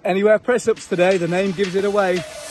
Anywhere press ups today, the name gives it away.